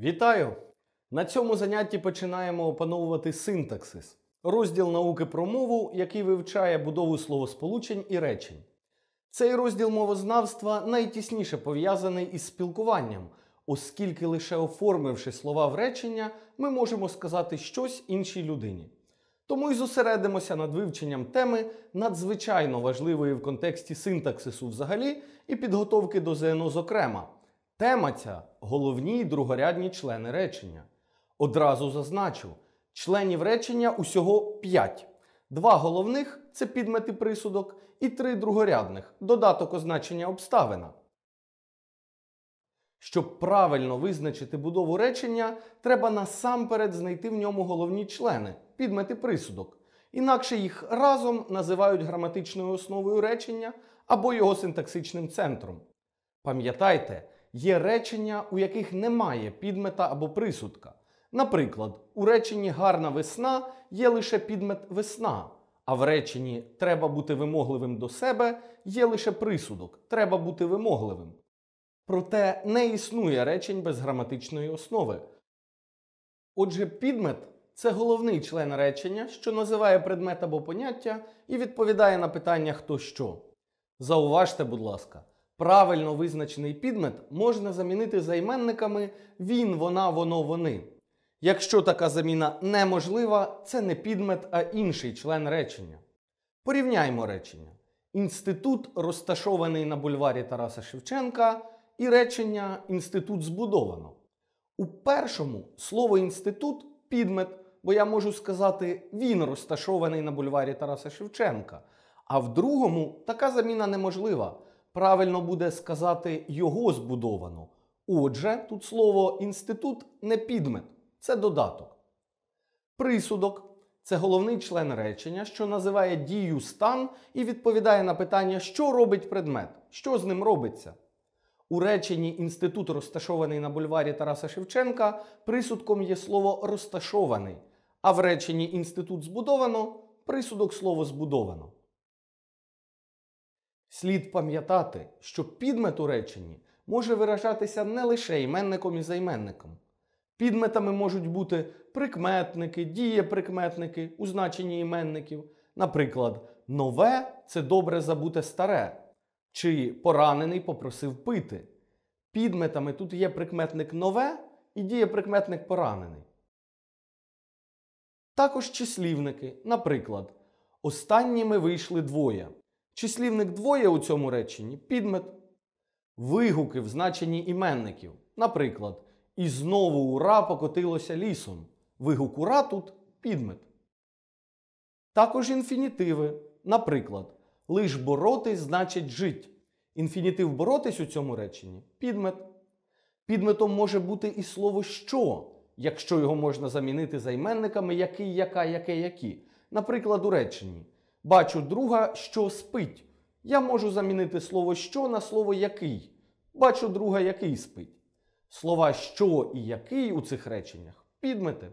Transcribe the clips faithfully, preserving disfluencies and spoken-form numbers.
Вітаю! На цьому занятті починаємо опановувати синтаксис – розділ науки про мову, який вивчає будову словосполучень і речень. Цей розділ мовознавства найтісніше пов'язаний із спілкуванням, оскільки лише оформивши слова в речення, ми можемо сказати щось іншій людині. Тому й зосередимося над вивченням теми, надзвичайно важливої в контексті синтаксису взагалі і підготовки до ЗНО зокрема. Тема ця – головні й другорядні члени речення. Одразу зазначу, членів речення усього п'ять. Два головних – це підмет і присудок, і три другорядних – додаток означення обставина. Щоб правильно визначити будову речення, треба насамперед знайти в ньому головні члени – підмет і присудок. Інакше їх разом називають граматичною основою речення або його синтаксичним центром. Пам'ятайте, є речення, у яких немає підмета або присудка. Наприклад, у реченні «гарна весна» є лише підмет «весна», а в реченні «треба бути вимогливим до себе» є лише присудок «треба бути вимогливим». Проте не існує речень без граматичної основи. Отже, підмет – це головний член речення, що називає предмет або поняття і відповідає на питання «хто що?». Зауважте, будь ласка, правильно визначений підмет можна замінити займенниками «він», «вона», «воно», «вони». Якщо така заміна неможлива, це не підмет, а інший член речення. Порівняймо речення. Інститут розташований на бульварі Тараса Шевченка і речення «інститут збудовано». У першому слово «інститут» – підмет, бо я можу сказати «він розташований на бульварі Тараса Шевченка», а в другому така заміна неможлива. Правильно буде сказати «його збудовано». Отже, тут слово «інститут» не підмет, це додаток. Присудок – це головний член речення, що називає дію стан і відповідає на питання «що робить предмет?», «що з ним робиться?». У реченні «інститут розташований на бульварі Тараса Шевченка» присудком є слово «розташований», а в реченні «інститут збудовано» присудок слово «збудовано». Слід пам'ятати, що підмет у реченні може виражатися не лише іменником і займенником. Підметами можуть бути прикметники, дієприкметники у значенні іменників. Наприклад, «нове» – це добре забуте старе, чи «поранений попросив пити». Підметами тут є прикметник «нове» і дієприкметник «поранений». Також числівники. Наприклад, «останніми вийшли двоє». Числівник «двоє» у цьому реченні – підмет. Вигуки в значенні іменників. Наприклад, «і знову ура покотилося лісом». Вигук «ура» тут – підмет. Також інфінітиви. Наприклад, «лиш боротись значить жить». Інфінітив «боротись» у цьому реченні – підмет. Підметом може бути і слово «що», якщо його можна замінити займенниками «який», «яка», «яке», «які». Наприклад, у реченні «бачу друга, що спить». Я можу замінити слово «що» на слово «який». «Бачу друга, який спить». Слова «що» і «який» у цих реченнях – підмети.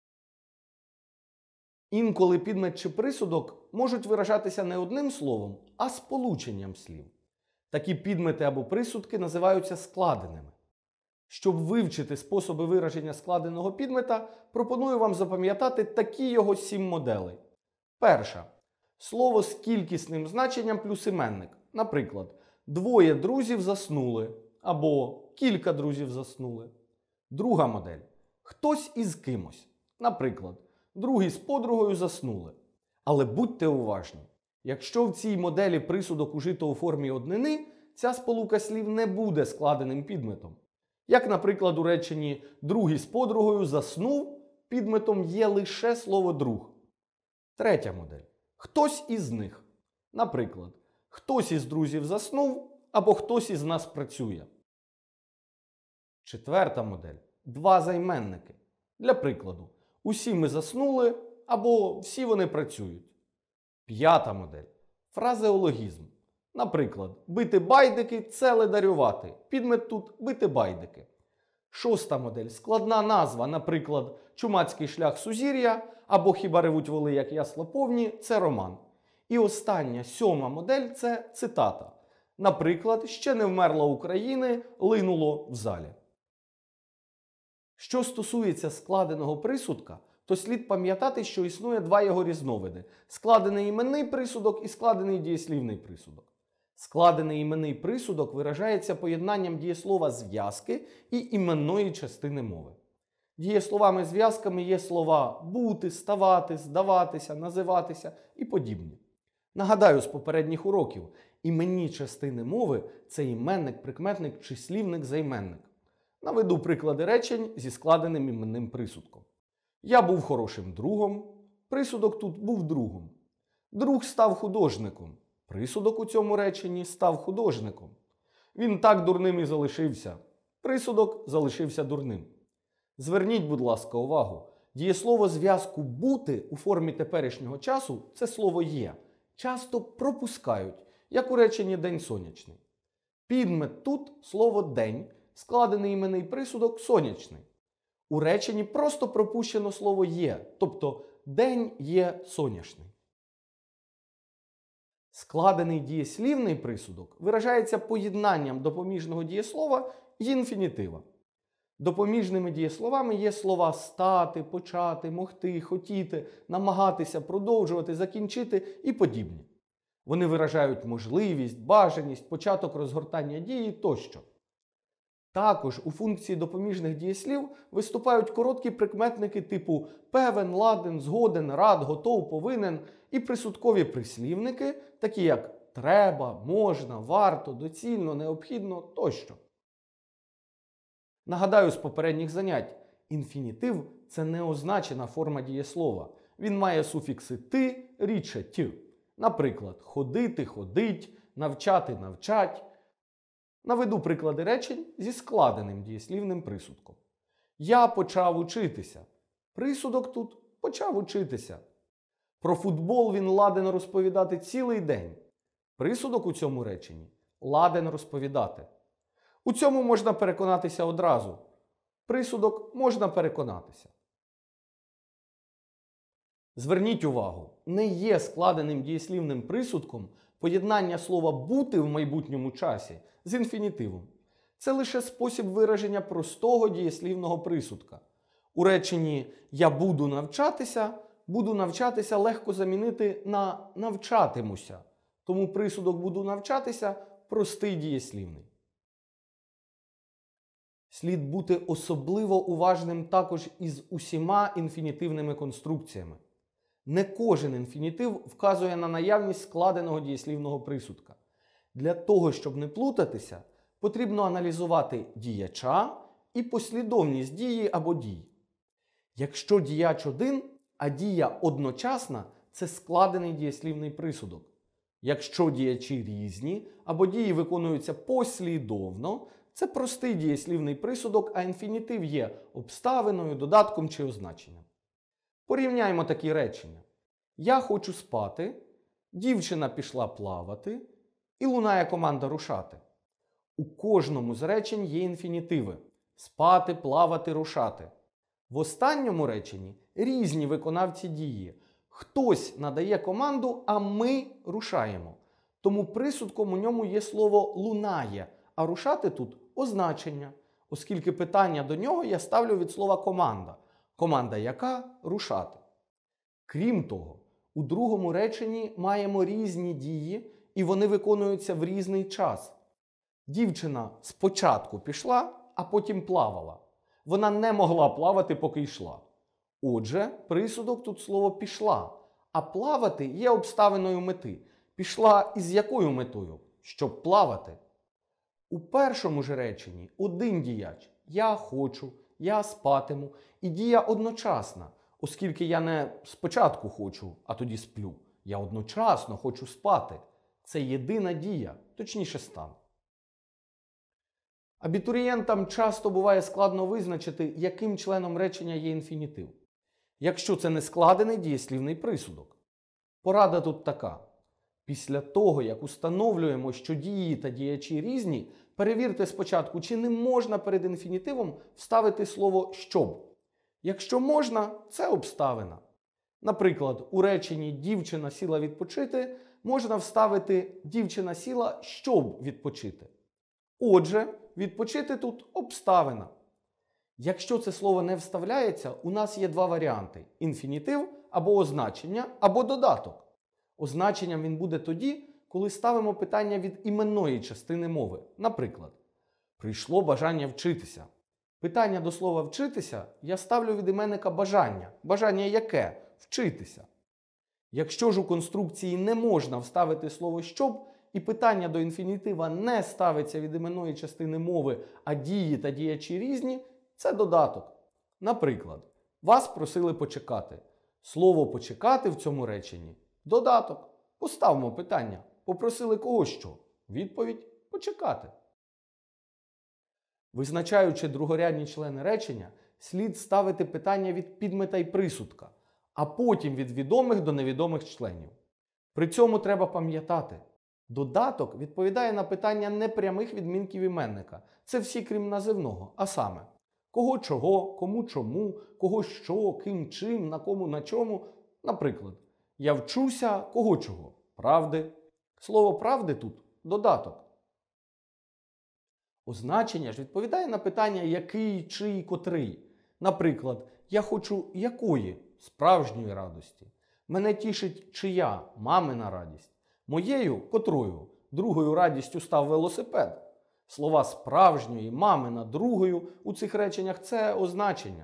Інколи підмет чи присудок можуть виражатися не одним словом, а сполученням слів. Такі підмети або присудки називаються складеними. Щоб вивчити способи вираження складеного підмета, пропоную вам запам'ятати такі його сім моделей. Перша. Слово з кількісним значенням плюс іменник. Наприклад, «двоє друзів заснули» або «кілька друзів заснули». Друга модель. Хтось із кимось. Наприклад, другий з подругою заснули. Але будьте уважні. Якщо в цій моделі присудок ужито у формі однини, ця сполука слів не буде складеним підметом. Як, наприклад, у реченні «другий з подругою заснув» підметом є лише слово «друг». Третя модель. Хтось із них. Наприклад, хтось із друзів заснув або хтось із нас працює. Четверта модель. Два займенники. Для прикладу, усі ми заснули або всі вони працюють. П'ята модель. Фразеологізм. Наприклад, бити байдики – це ледарювати. Підмет тут бити байдики. Шоста модель. Складна назва, наприклад, Чумацький шлях сузір'я або Хіба ревуть воли, як ясла повні – це роман. І остання, сьома модель – це цитата. Наприклад, ще не вмерла України, линуло в залі. Що стосується складеного присудка, то слід пам'ятати, що існує два його різновиди – складений іменний присудок і складений дієслівний присудок. Складений іменний присудок виражається поєднанням дієслова зв'язки і іменної частини мови. Дієсловами-зв'язками є слова бути, ставати, здаватися, називатися і подібні. Нагадаю з попередніх уроків, іменні частини мови – це іменник, прикметник, числівник, займенник. Наведу приклади речень зі складеним іменним присудком. Я був хорошим другом, присудок тут був другом. Друг став художником, присудок у цьому реченні став художником. Він так дурним і залишився, присудок залишився дурним. Зверніть, будь ласка, увагу, дієслово зв'язку «бути» у формі теперішнього часу – це слово «є». Часто пропускають, як у реченні «день сонячний». Підмет тут слово «день», складений іменний присудок «сонячний». У реченні просто пропущено слово «є», тобто «день є сонячний». Складений дієслівний присудок виражається поєднанням допоміжного дієслова і інфінітива. Допоміжними дієсловами є слова стати, почати, могти, хотіти, намагатися, продовжувати, закінчити і подібні. Вони виражають можливість, бажаність, початок розгортання дії тощо. Також у функції допоміжних дієслів виступають короткі прикметники типу певен, ладен, згоден, рад, готов, повинен і присудкові прислівники, такі як треба, можна, варто, доцільно, необхідно тощо. Нагадаю з попередніх занять, інфінітив – це неозначена форма дієслова. Він має суфікси «ти», рідше «т». Наприклад, ходити – ходить, навчати – навчать. Наведу приклади речень зі складеним дієслівним присудком. Я почав учитися. Присудок тут почав учитися. Про футбол він ладен розповідати цілий день. Присудок у цьому реченні ладен розповідати. У цьому можна переконатися одразу. Присудок можна переконатися. Зверніть увагу, не є складеним дієслівним присудком поєднання слова «бути» в майбутньому часі з інфінітивом. Це лише спосіб вираження простого дієслівного присудка. У реченні «я буду навчатися» «буду навчатися» легко замінити на «навчатимуся». Тому присудок «буду навчатися» простий дієслівний. Слід бути особливо уважним також із усіма інфінітивними конструкціями. Не кожен інфінітив вказує на наявність складеного дієслівного присудка. Для того, щоб не плутатися, потрібно аналізувати діяча і послідовність дії або дій. Якщо діяч один, а дія одночасна – це складений дієслівний присудок. Якщо діячі різні або дії виконуються послідовно, це простий дієслівний присудок, а інфінітив є обставиною, додатком чи означенням. Порівняємо такі речення. Я хочу спати, дівчина пішла плавати і лунає команда рушати. У кожному з речень є інфінітиви – спати, плавати, рушати. В останньому реченні різні виконавці дії. Хтось надає команду, а ми рушаємо. Тому присудком у ньому є слово «лунає», а рушати тут – означення, оскільки питання до нього я ставлю від слова «команда». Команда яка – рушати. Крім того, у другому реченні маємо різні дії, і вони виконуються в різний час. Дівчина спочатку пішла, а потім плавала. Вона не могла плавати, поки йшла. Отже, присудок тут слово «пішла», а плавати є обставиною мети. Пішла із якою метою? Щоб плавати. У першому ж реченні один діяч – я хочу, я спатиму, і дія одночасна, оскільки я не спочатку хочу, а тоді сплю. Я одночасно хочу спати. Це єдина дія, точніше стан. Абітурієнтам часто буває складно визначити, яким членом речення є інфінітив. Якщо це не складений дієслівний присудок. Порада тут така. Після того, як установлюємо, що дії та діячі різні, перевірте спочатку, чи не можна перед інфінітивом вставити слово «щоб». Якщо можна, це обставина. Наприклад, у реченні «дівчина сіла відпочити» можна вставити «дівчина сіла, щоб відпочити». Отже, відпочити тут обставина. Якщо це слово не вставляється, у нас є два варіанти – інфінітив або означення, або додаток. Означенням він буде тоді, коли ставимо питання від іменної частини мови. Наприклад, прийшло бажання вчитися. Питання до слова «вчитися» я ставлю від іменника бажання. Бажання яке? Вчитися. Якщо ж у конструкції не можна вставити слово «щоб» і питання до інфінітива не ставиться від іменної частини мови, а дії та діячі різні, це додаток. Наприклад, вас просили почекати. Слово «почекати» в цьому реченні – додаток. Поставимо питання. Попросили кого що? Відповідь – почекати. Визначаючи другорядні члени речення, слід ставити питання від підмета і присудка, а потім від відомих до невідомих членів. При цьому треба пам'ятати, додаток відповідає на питання непрямих відмінків іменника. Це всі крім називного, а саме кого чого, кому чому, кого що, ким чим, на кому на чому. Наприклад, я вчуся кого чого? Правди. Слово «правди» тут – додаток. Означення ж відповідає на питання який, чий, котрий. Наприклад, я хочу якої? Справжньої радості. Мене тішить чия? Мамина радість. Моєю – котрою? Другою радістю став велосипед. Слова справжньої, мамина, другою у цих реченнях – це означення.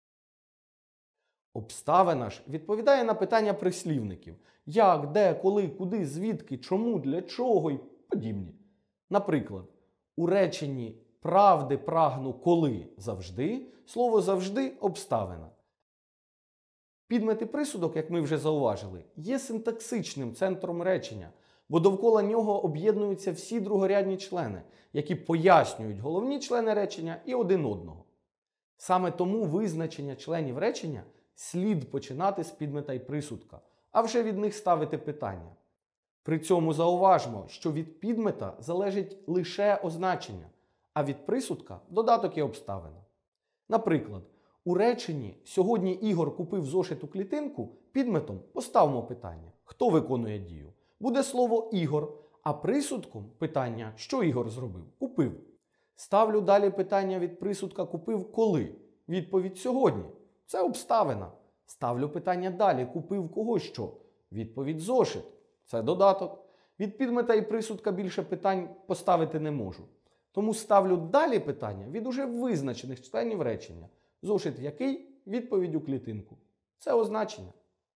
Обставина ж відповідає на питання прислівників. Як, де, коли, куди, звідки, чому, для чого і подібні. Наприклад, у реченні «правди прагну коли завжди» слово «завжди» – обставина. Підмет і присудок, як ми вже зауважили, є синтаксичним центром речення, бо довкола нього об'єднуються всі другорядні члени, які пояснюють головні члени речення і один одного. Саме тому визначення членів речення слід починати з підмета і присудка, а вже від них ставити питання. При цьому зауважмо, що від підмета залежить лише означення, а від присудка – додаток і обставина. Наприклад, у реченні «Сьогодні Ігор купив зошит у клітинку» підметом поставимо питання «Хто виконує дію?» Буде слово «Ігор», а присудком питання «Що Ігор зробив?» Купив. Ставлю далі питання від присудка «Купив коли?» Відповідь «Сьогодні». Це обставина. Ставлю питання далі «Купив кого що?» Відповідь «Зошит». Це додаток. Від підмета і присудка більше питань поставити не можу. Тому ставлю далі питання від уже визначених членів речення. Зошит який? Відповідь у клітинку. Це означення.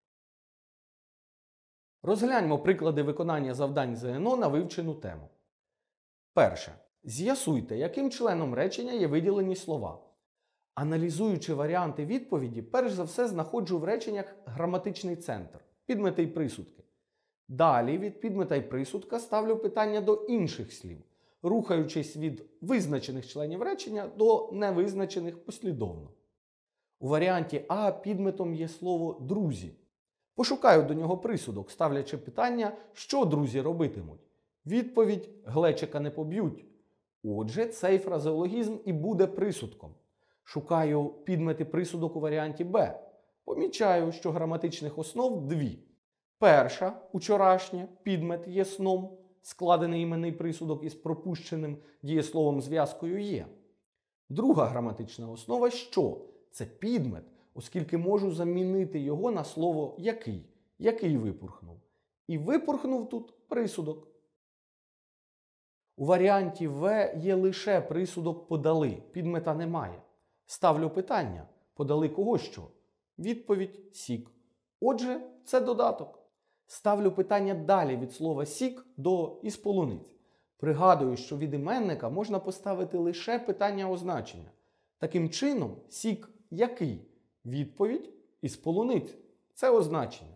Розгляньмо приклади виконання завдань ЗНО на вивчену тему. Перше. З'ясуйте, яким членом речення є виділені слова. Аналізуючи варіанти відповіді, перш за все знаходжу в реченнях граматичний центр, підмети і присудки. Далі від підмета і присудка ставлю питання до інших слів, рухаючись від визначених членів речення до невизначених послідовно. У варіанті А підметом є слово «друзі». Пошукаю до нього присудок, ставлячи питання, що друзі робитимуть. Відповідь «Глечика не поб'ють». Отже, цей фразеологізм і буде присудком. Шукаю підмет і присудок у варіанті Б. Помічаю, що граматичних основ дві. Перша, учорашнє, підмет є сном, складений іменний присудок із пропущеним дієсловом зв'язкою «є». Друга граматична основа «що» – це підмет, оскільки можу замінити його на слово «який», який випорхнув. І випорхнув тут присудок. У варіанті В є лише присудок «подали», підмета немає. Ставлю питання «подали кого що?» Відповідь «сік». Отже, це додаток. Ставлю питання далі від слова «сік» до «із полуниць». Пригадую, що від іменника можна поставити лише питання означення. Таким чином, «сік» який? Відповідь «із полуниць». Це означення.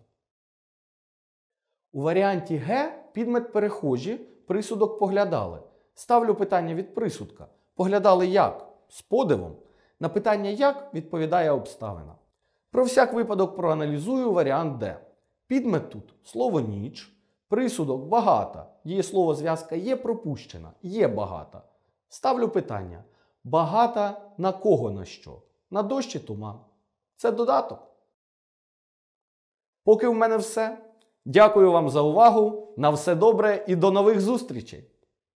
У варіанті Г підмет перехожі, присудок поглядали. Ставлю питання від присудка. Поглядали як? З подивом. На питання «як» відповідає обставина. Про всяк випадок проаналізую варіант Д. Підмет тут слово «ніч», присудок «багата», дієслово зв'язка «є» пропущена, «є багата». Ставлю питання «багата на кого на що?» На дощ чи туман. Це додаток. Поки в мене все. Дякую вам за увагу. На все добре і до нових зустрічей!